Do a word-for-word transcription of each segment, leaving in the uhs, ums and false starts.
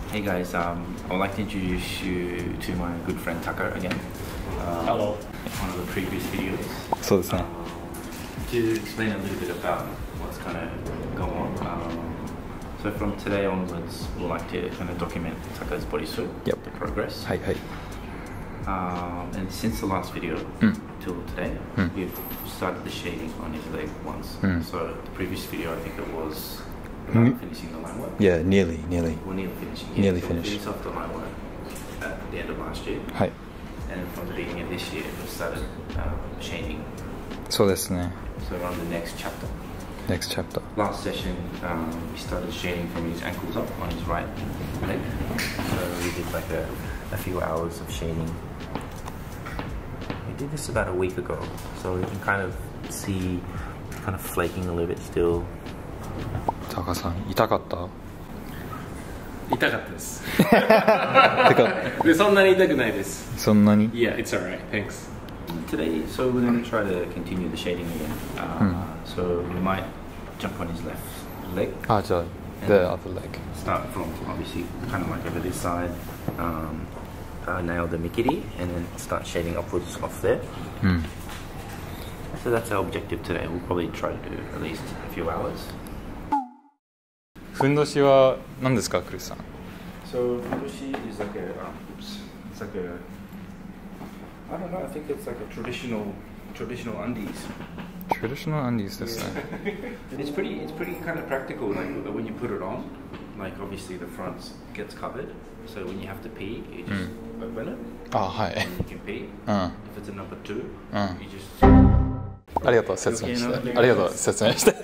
Hey guys, um, I would like to introduce you to my good friend Takas again. Um, Hello. One of the previous videos. そうですね。 Um, to explain a little bit about what's kind of going on. Um, so from today onwards, we'd like to kind of document Takas' bodysuit, Yep. the progress. はいはい。 Um, and since the last video Mm. till today, Mm. we've started the shading on his leg once. Mm. So the previous video, I think it was Mm. about finishing the line work. Yeah, nearly, nearly. We're nearly finishing. Nearly so finished. We finished off the line work at the end of last year, はい。 and from the beginning of this year, we started um, shading. そうですね。 So we're on the next chapter. Next chapter. Last session, um, we started shading from his ankles up on his right leg. So we did like a, a few hours of shading. We did this about a week ago, so we can kind of see kind of flaking a little bit still. タカさん、痛かった？ 痛かったです。 てか、 で、そんなに痛くないです。 そんなに？ Yeah, it's alright. Thanks. Today, so we're going to try to continue the shading again. Uh, So we might jump on his left leg. あ、じゃあ、the other leg. Start from obviously kind of like over this side. Um, uh, nail the Mikiri and then start shading upwards off there. うん。 So that's our objective today. We'll probably try to do at least a few hours. ふんどしは何ですか、クリスさん？ So Fudoshi is like a, um, oops, it's like a, I don't know, I think it's like a traditional, traditional undies. Traditional undies ですね。 It's pretty, it's pretty kind of practical. Like when you put it on, like obviously the front gets covered. So when you have to pee, you just open it あ、はい and you can pee. うん。 If it's a number two, うん you just. ありがとう、説明して。ありがとう、説明して。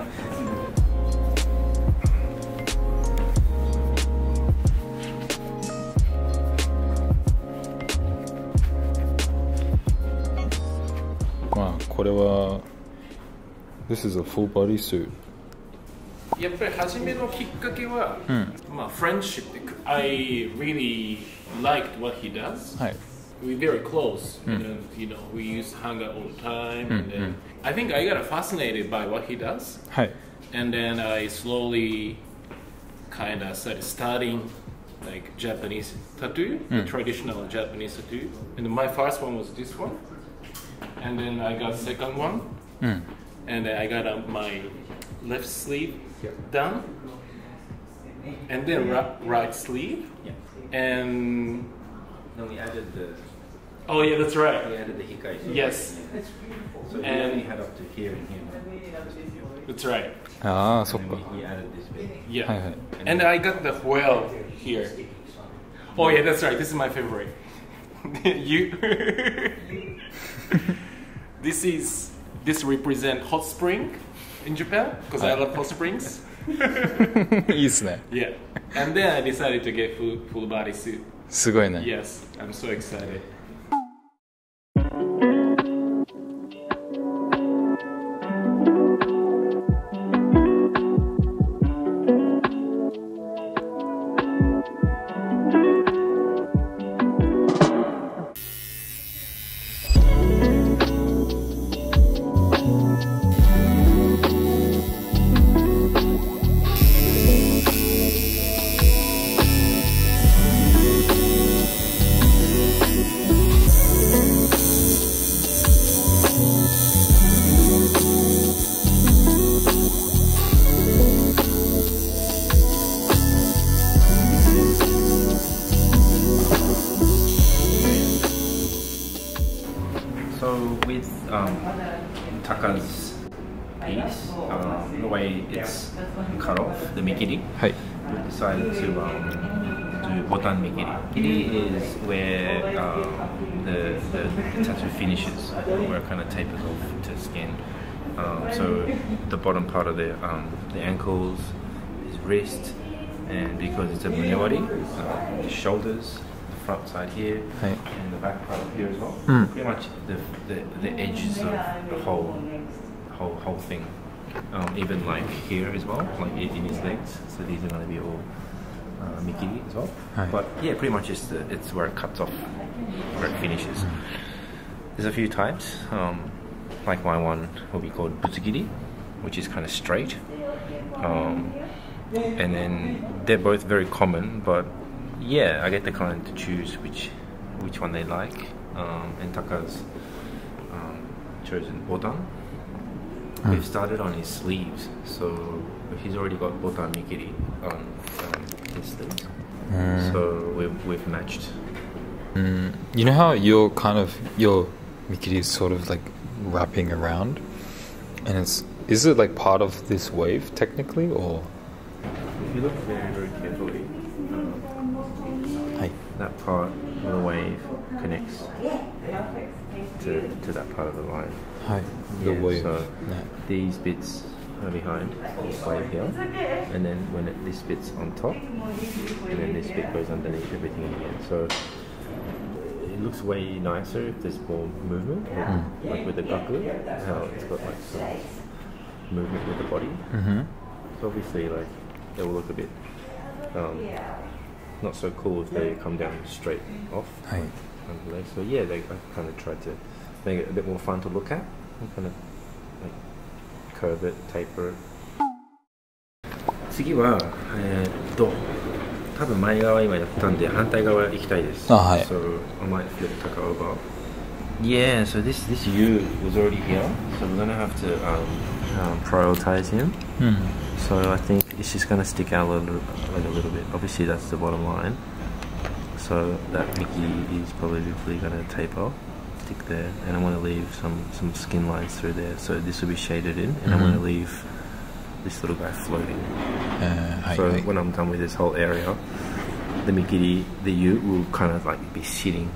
まあ、これは This is a full body suit. やっぱり初めのきっかけは、 うん。 まあ、friendship. I really liked what he does. はい。 We're very close, and then, you know, we used to hang out all the time, and then I think I got fascinated by what he does, はい。 and then I slowly kind of started studying like Japanese tattoo, the traditional Japanese tattoo, and my first one was this one, and then I got second one, うん。 and then I got uh, my left sleeve done, and then right, right sleeve, Yeah. and No, we added the. oh yeah, that's right. We added the hikai. Yes, So we And- only had up to here and here. that's right. ああ、そっ And か。 we, he added this bit. Yeah. はいはい。 And I got the whale here. Oh yeah, that's right. This is my favorite. you. This is this represent hot spring in Japan because I love hot springs. いいですね。 Yeah. And then I decided to get full full body suit. すごいね。 Yes, I'm so excited. So with um, Takas' piece, um, the way it's cut off, the Mikiri, はい。 we decided to um, do botan Mikiri. Mikiri is where um, the, the tattoo finishes, where it kind of tapers off to skin. Um, so the bottom part of the, um, the ankles, his wrist, and because it's a Wabori, uh, the shoulders, the front side here, はい。 and the back part here as well. Mm. Pretty much the, the the edges of the whole whole whole thing. Um, even like here as well, like in in his legs. So these are going to be all uh, Mikiri as well. Right. But yeah, pretty much it's the, it's where it cuts off, where it finishes. There's a few types. Um, like my one will be called Butsugiri, which is kind of straight. Um, and then they're both very common, but yeah, I get the client to choose which which one they like. Um, and Takas um, chosen botan. Mm. We've started on his sleeves, so he's already got botan Mikiri on um, his sleeves. Mm. So we've, we've matched. Mm. You know how your kind of your Mikiri is sort of like wrapping around, and it's is it like part of this wave technically, or? If you look very very carefully, um, hey. that part of the wave connects to to that part of the line. Hi. The yeah, wave. So yeah. These bits are behind this wave here, and then when it, this bit's on top, and then this bit goes underneath everything again. So it looks way nicer if there's more movement, with, mm. like with the gaku, how it's got like some movement with the body. Mm-hmm. So obviously, like it will look a bit um, not so cool if they come down straight off. Hi. Like, so yeah, they I kind of tried to make it a bit more fun to look at, and kind of like curve it, taper it. 次はえーっと多分前側今やったんで反対側行きたいです。 あ、はい。 So I might flip Taka over. Yeah, so this this U was already here, so we're gonna have to um, um, prioritize him. Mm. So I think it's just gonna stick out a little, like a little bit. Obviously that's the bottom line. So that Mickey is probably gonna taper, stick there, and I'm gonna leave some some skin lines through there. So this will be shaded in, and mm-hmm. I'm gonna leave this little guy floating. Uh, so when I'm done with this whole area, the Mikiri, the U will kind of like be sitting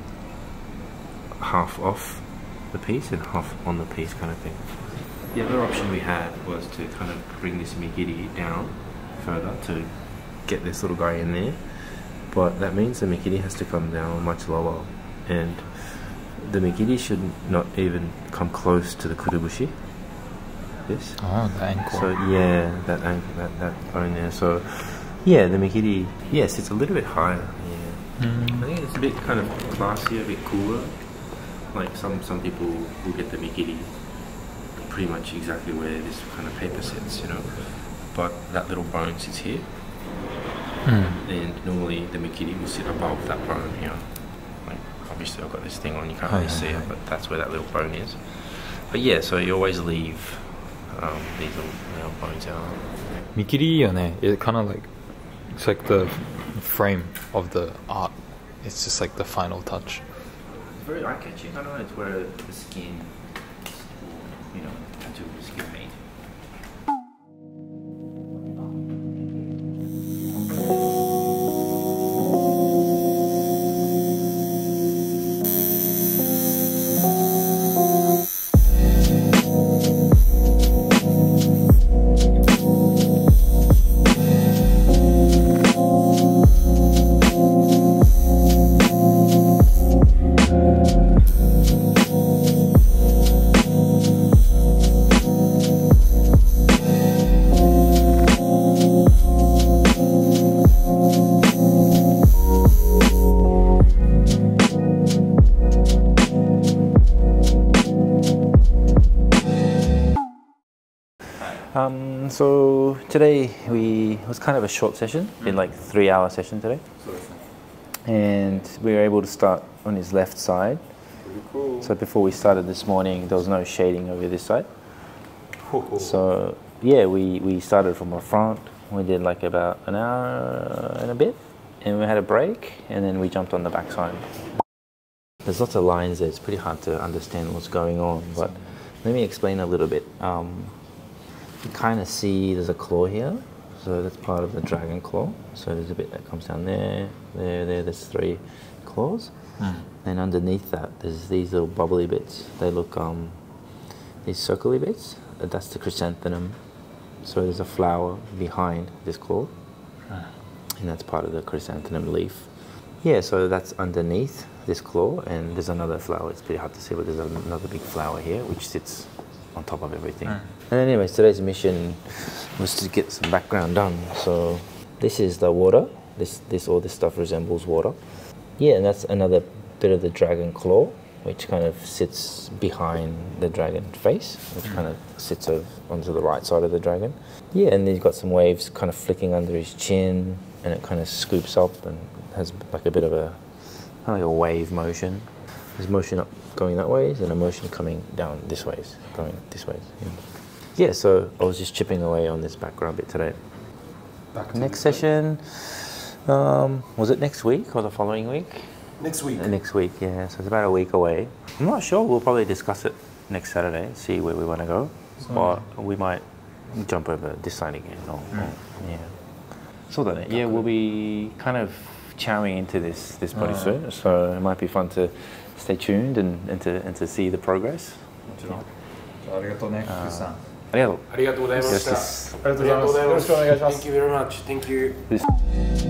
half off the piece and half on the piece kind of thing. The other option we had was to kind of bring this Mikiri down further to get this little guy in there, but that means the Mikiri has to come down much lower, and the Mikiri should not even come close to the kurubushi. This. Oh, the ankle. So yeah, that ankle, that that bone there. So yeah, the Mikiri, yes, it's a little bit higher. Yeah, mm. I think it's a bit kind of classier, a bit cooler. Like some some people will get the Mikiri pretty much exactly where this kind of paper sits, you know. But that little bone sits here, mm. and normally the Mikiri will sit above that bone here. Like obviously I've got this thing on, you can't really oh, see yeah. it, but that's where that little bone is. But yeah, so you always leave um, these little, little bones out. Mikiri, it kind of like it's like the frame of the art. It's just like the final touch. It's very eye-catching. I don't know. It's where the skin, you know, tattoo skin made. Um, so today we it was kind of a short session, been like three hour session today, and we were able to start on his left side. Cool. So before we started this morning, there was no shading over this side. Cool. So yeah, we we started from the front. We did like about an hour and a bit, and we had a break, and then we jumped on the back side. There's lots of lines there. It's pretty hard to understand what's going on, but let me explain a little bit. Um, You kind of see there's a claw here, so that's part of the dragon claw. So there's a bit that comes down there, there, there, there's three claws. Mm. And underneath that, there's these little bubbly bits. They look, um, these circly bits, that's the chrysanthemum. So there's a flower behind this claw, mm. and that's part of the chrysanthemum leaf. Yeah, so that's underneath this claw, and there's another flower. It's pretty hard to see, but there's another big flower here, which sits on top of everything. Mm. And anyways, today's mission was to get some background done. So this is the water. This, this, all this stuff resembles water. Yeah, and that's another bit of the dragon claw. which kind of sits behind the dragon face, which mm. kind of sits over onto the right side of the dragon. Yeah, and then you've got some waves kind of flicking under his chin, and it kind of scoops up and has like a bit of a kind of like a wave motion. There's motion up going that way, and a motion coming down this way, going this way. Yeah. yeah, so I was just chipping away on this background bit today. Back to next session, um, was it next week or the following week? Next week. Uh, next week, yeah. So it's about a week away. I'm not sure. We'll probably discuss it next Saturday, see where we want to go. Or we might jump over this side again. Or, mm. or, yeah. So that, yeah, we'll be kind of chowing into this this bodysuit. Uh, so it might be fun to stay tuned and, and to and to see the progress. ありがとうね、クリスさん。 ありがとう。 ありがとうございました。 よしです。 ありがとうございます。 よろしくお願いします。 Thank you very much. Thank you.